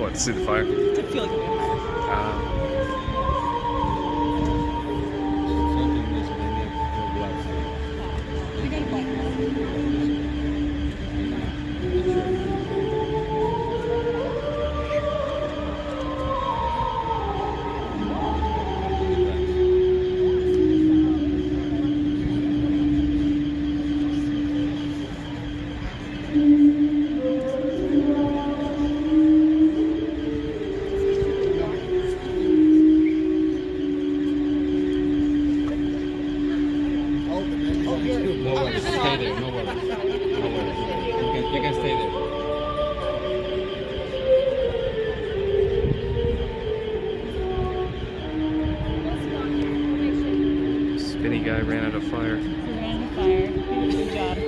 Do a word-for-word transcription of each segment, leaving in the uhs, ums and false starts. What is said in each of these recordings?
What, to see the fire? To feel like a vampire. Um, You got a black one. No worries, stay there, no worries. No worries. You can, you can stay there. Spinny guy ran out of fire. We ran out of fire. He did a good job.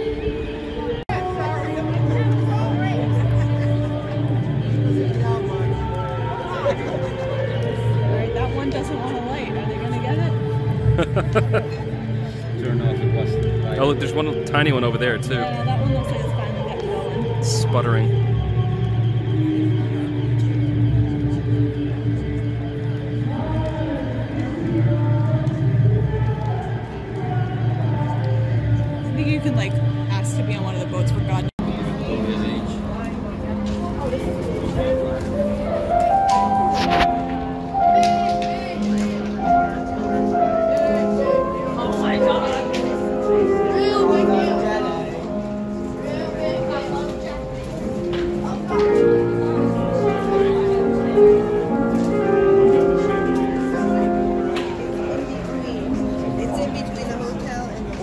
Alright, that one doesn't want to light. Are they gonna get it? Turn off the bus. Oh, look, there's one tiny one over there, too. Yeah, that one looks like it's finally getting going. Sputtering. I think you can like ask to be on one of the boats for God. Oh my God. It's in between the hotel and the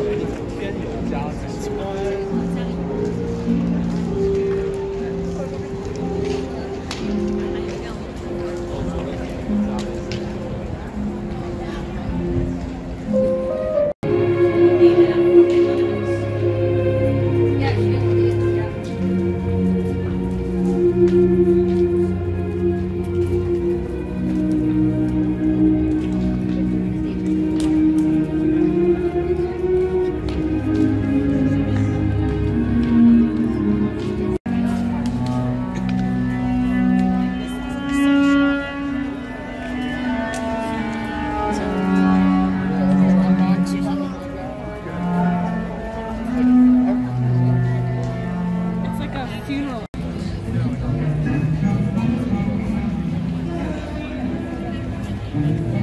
It's like a funeral. Thank you.